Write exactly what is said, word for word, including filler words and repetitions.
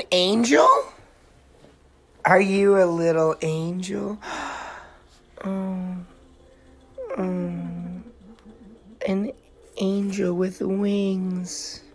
angel? Are you a little angel? Oh, oh, an angel with wings.